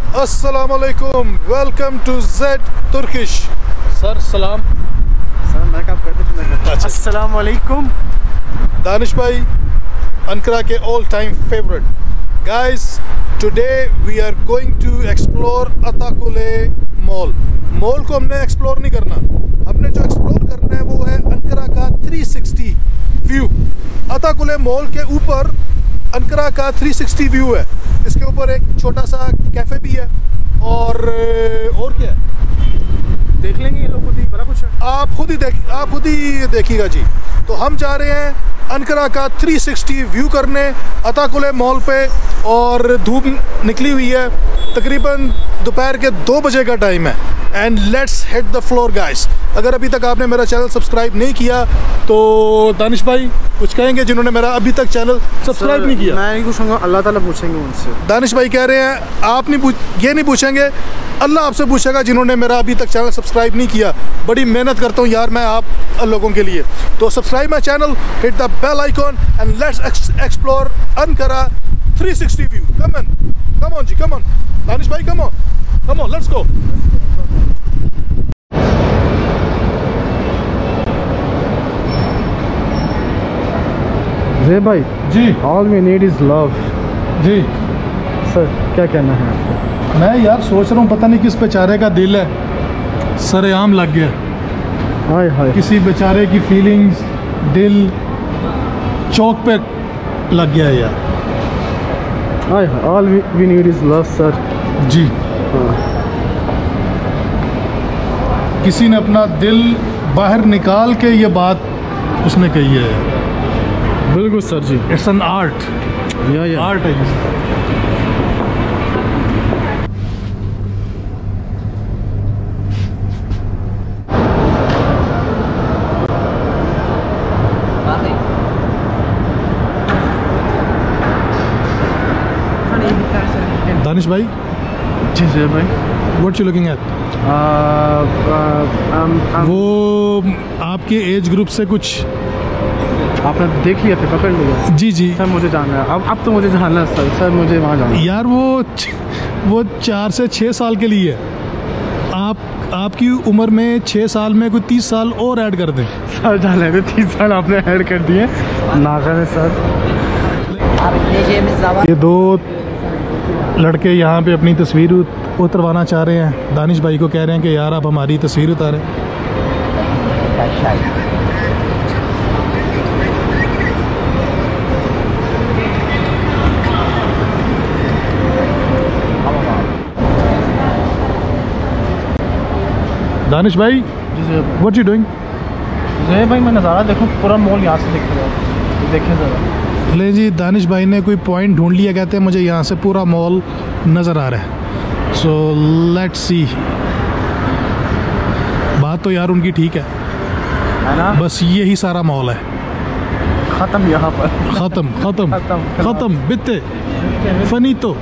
अस्सलाम वालेकुम, welcome to Z Turkish. Sir सलाम। सर मैं क्या कहते हैं? अस्सलाम वालेकुम। दानिश भाई, अंकारा के all time favourite guys, today we are going to explore Atakule mall. Mall को हमने एक्सप्लोर नहीं करना, हमने जो एक्सप्लोर करना है वो है अंकारा का 360 व्यू। अताकुले मॉल के ऊपर अंकारा का 360 व्यू है। इसके ऊपर एक छोटा सा कैफ़े भी है और क्या है देख लेंगे ये लोग, खुद ही बड़ा कुछ है। आप खुद ही देखिएगा जी। तो हम जा रहे हैं अंकारा का 360 व्यू करने अताकुले मॉल पे, और धूप निकली हुई है, तकरीबन दोपहर के 2 बजे का टाइम है। And let's hit the floor guys. अगर अभी तक आपने मेरा चैनल सब्सक्राइब नहीं किया तो दानिश भाई कुछ कहेंगे जिन्होंने मेरा अभी तक चैनल सब्सक्राइब नहीं किया? मैं नहीं पूछूंगा, अल्लाह ताला पूछेंगे उनसे। दानिश भाई कह रहे हैं आप ये नहीं पूछेंगे, अल्लाह आपसे पूछेगा जिन्होंने मेरा अभी तक चैनल सब्सक्राइब नहीं किया। बड़ी मेहनत करता हूँ यार मैं आप लोगों के लिए। तो subscribe my channel, hit the bell icon and let's explore Ankara 360 view. Come on जी, कम ऑन दानिश भाई, come on let's go. Zeb भाई जी, all we need is love. जी सर क्या कहना है आपको? मैं यार सोच रहा हूँ पता नहीं किस बेचारे का दिल है सरेआम लग गया। हाय हाय, किसी बेचारे की फीलिंग्स, दिल चौक पे लग गया है यार। हाय हाय, all we need is love sir. जी, हाँ। किसी ने अपना दिल बाहर निकाल के ये बात उसने कही है। बिल्कुल सर जी, इट्स एन आर्ट, या आर्ट है ये। दानिश भाई, जी ज़ेब भाई, व्हाट यू लुकिंग एट? वो आपके एज ग्रुप से कुछ आपने देख लिया फिर पकड़ लिया? जी जी सर मुझे जानना है, अब तो मुझे जानना है सर मुझे वहाँ जाना है। यार वो 4 से 6 साल के लिए है। आपकी उम्र में 6 साल में कोई 30 साल और ऐड कर दें। सर जाने में 30 साल आपने ऐड कर दिए ना करें सर। ये 2 लड़के यहाँ पे अपनी तस्वीर उतरवाना चाह रहे हैं। दानिश भाई को कह रहे हैं कि यार आप हमारी तस्वीर उतारें। दानिश भाई, व्हाट यू डूइंग? ज़ेब भाई मैं नज़ारा देखूँ, पूरा मॉल यहाँ से दिख रहा है, देखें ज़रा। ले जी, दानिश भाई ने कोई पॉइंट ढूंढ लिया, कहते हैं मुझे यहाँ से पूरा मॉल नज़र आ रहा है। So let's see. बात तो यार उनकी ठीक है ना, बस यही सारा मॉल है। ख़त्म यहाँ पर, ख़त्म बित्ते फनीतो।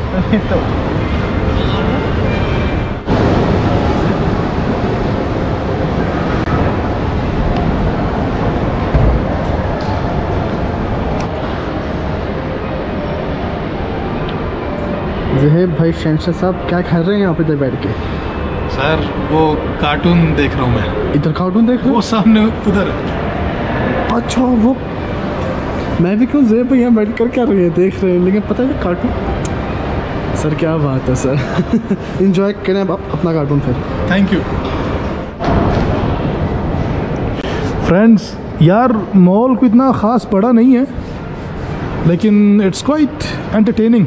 ज़ेब भाई शहंशाह साहब क्या कर रहे हैं यहाँ पे बैठ के? सर वो कार्टून देख रहा हूँ मैं। इधर कार्टून देख रहे वो हो? सामने उधर। अच्छा वो मैं भी क्यों ज़ेब भाई यहाँ बैठ कर क्या रहे हैं देख रहे हैं, लेकिन पता है कार्टून। सर क्या बात है सर। इंजॉय करें आप अपना कार्टून फिर। Thank you friends. यार मॉल को इतना ख़ास बड़ा नहीं है लेकिन इट्स क्वाइट एंटरटेनिंग।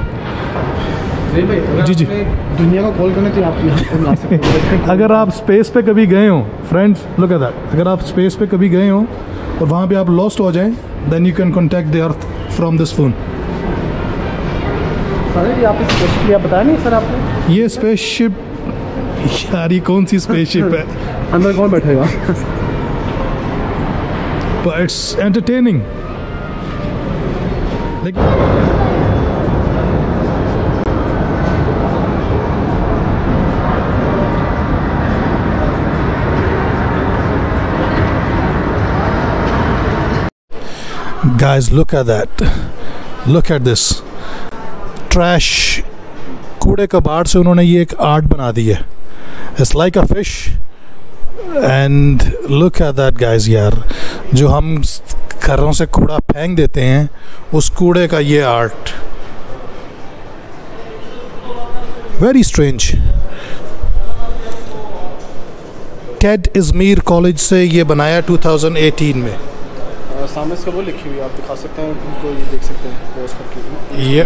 जी जी, दुनिया को कॉल करने के लिए आप यहाँ ला सकते हैं। अगर आप स्पेस पे कभी गए हो फ्रेंड्स, लुक एट दैट, अगर आप स्पेस पे कभी गए हो और वहाँ पे आप लॉस्ट हो जाएं, then you can contact the earth from this phone. Sir ये आप स्पेसशिप बताया नहीं सर आपने? ये स्पेसशिप, यार ये कौन सी स्पेसशिप है? अंदर कौन बैठेगा? But it's entertaining. Like, guys, look at that. Look at this. Trash कूड़े कबाड़ से उन्होंने ये एक आर्ट बना दी है। It's like a fish and look at that guys यार, जो हम घरों से कूड़ा फेंक देते हैं उस कूड़े का ये art, very strange. TED Izmir college से ये बनाया 2018 में। सामने इसका वो लिखी हुई आप दिखा सकते हैं उनको, ये देख सकते हैं पोस्ट करके। ये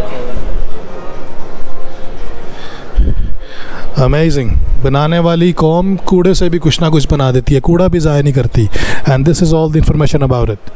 अमेजिंग, बनाने वाली कौम कूड़े से भी कुछ ना कुछ बना देती है, कूड़ा भी ज़ाया नहीं करती। And this is all the information about it.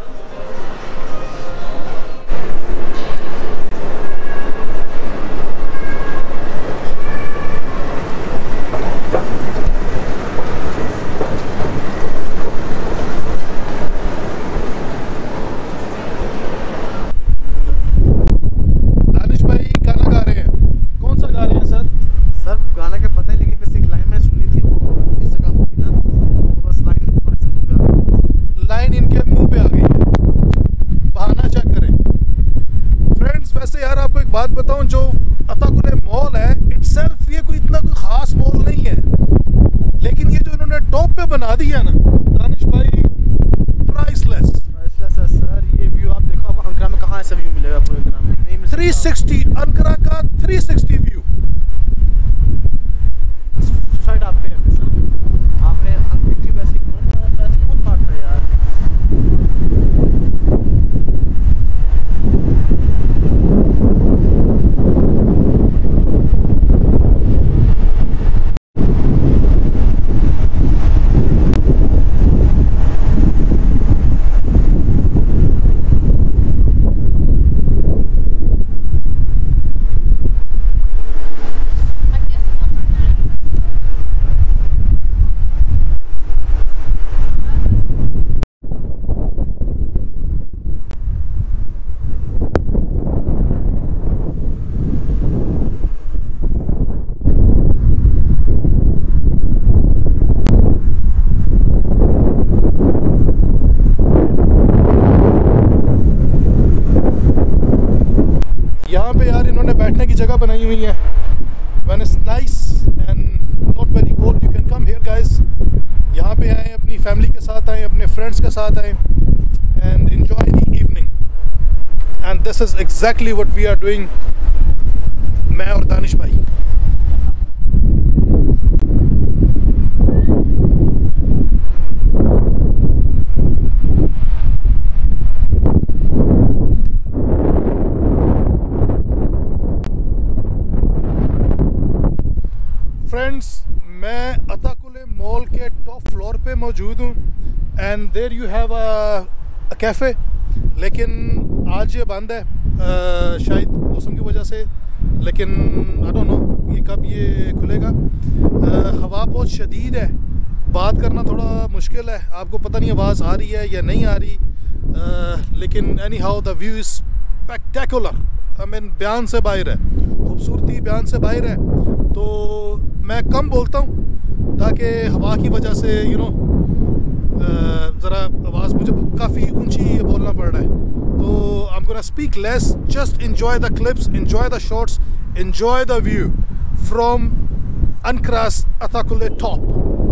बात बताऊं, जो अताकुले मॉल है इटसेल्फ ये कोई इतना कोई ख़ास मॉल नहीं है, लेकिन ये जो इन्होंने टॉप पे बना दिया ना दानिश भाई, प्राइसलेस है सर। ये व्यू आप देखो, आप अंकारा में कहाँ ऐसा व्यू मिलेगा पूरे अंकारा में? नहीं मिल सकता। 360 अंकारा का 360 व्यू। सुसाइड आप पे है सर, आपने अंकित वैसे ऐसे खुद मारता है यार। यहाँ पे यार इन्होंने बैठने की जगह बनाई हुई है। When it's nice and not very cold, you can come here guys। यहाँ पे आएँ, अपनी फैमिली के साथ आएँ, अपने फ्रेंड्स के साथ आएँ and enjoy the evening। And this is exactly what we are doing, मैं और दानिश भाई। फ्रेंड्स, मैं अताकुले मॉल के टॉप फ्लोर पे मौजूद हूँ and there you have a cafe, लेकिन आज ये बंद है शायद मौसम की वजह से, लेकिन आई डोंट नो ये कब ये खुलेगा। हवा बहुत शदीद है, बात करना थोड़ा मुश्किल है, आपको पता नहीं आवाज़ आ रही है या नहीं आ रही, लेकिन anyhow the view is spectacular. I mean बयान से बाहर है, खूबसूरती बयान से बाहर है। तो मैं कम बोलता हूँ ताकि हवा की वजह से यू नो ज़रा आवाज़ मुझे काफ़ी ऊंची बोलना पड़ रहा है। तो I am gonna speak less, just enjoy the clips, enjoy the shots, enjoy the view from Ankara's Atakule top।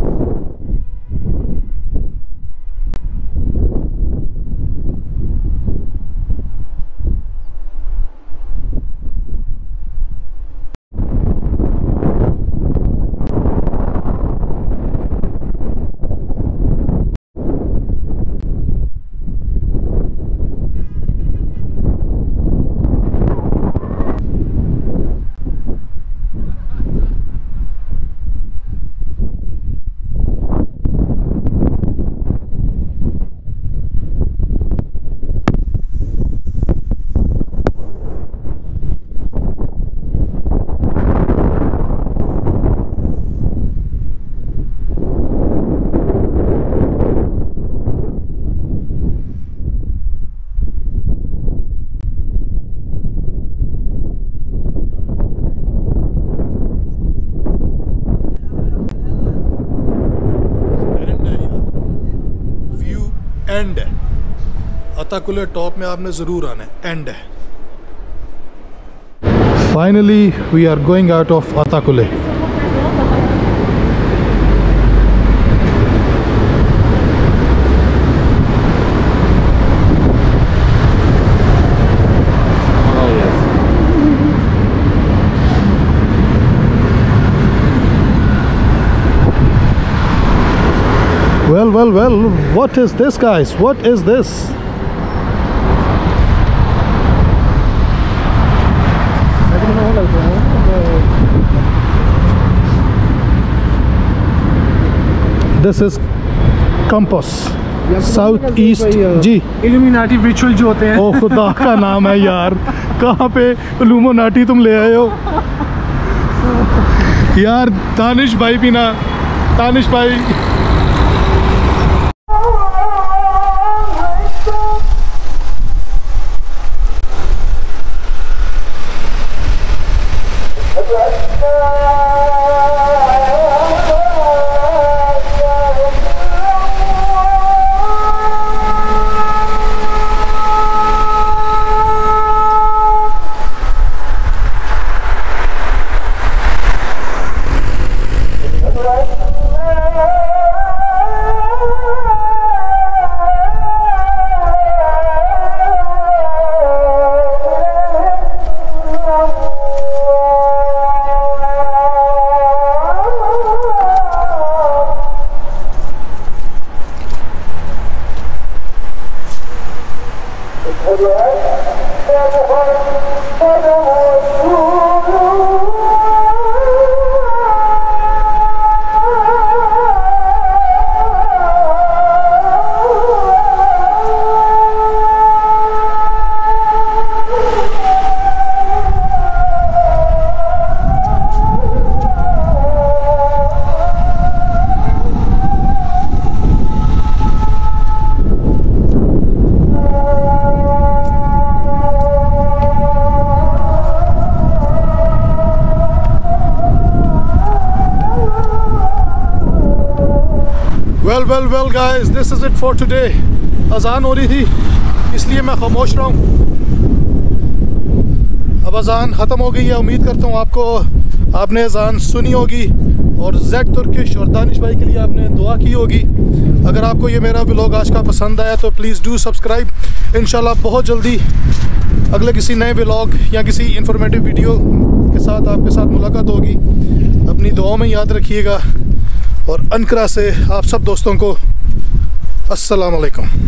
And है अताकुले टॉप में, आपने ज़रूर आना है, एंड है। Finally, we are going out of Atakule. Well, what is this, guys? What is this? This is Campus south east जी। Illuminati ritual जो होते हैं। ओ खुदा का नाम है यार, कहाँ पे इल्यूमिनाटी तुम ले आए हो यार। दानिश भाई भी ना, दानिश भाई। Well guys, this is it for today. अजान हो रही थी इसलिए मैं खामोश रहा हूँ। अब अजान ख़त्म हो गई है। उम्मीद करता हूँ आपने अजान सुनी होगी और जेड तुर्किश और दानिश भाई के लिए आपने दुआ की होगी। अगर आपको ये मेरा व्लॉग आज का पसंद आया तो प्लीज़ डू सब्सक्राइब। इंशाल्लाह बहुत जल्दी अगले किसी नए व्लॉग या किसी इंफॉर्मेटिव वीडियो के साथ आपके साथ मुलाकात होगी। अपनी दुआओं में याद रखिएगा और अनकरा से आप सब दोस्तों को अस्सलाम वालेकुम।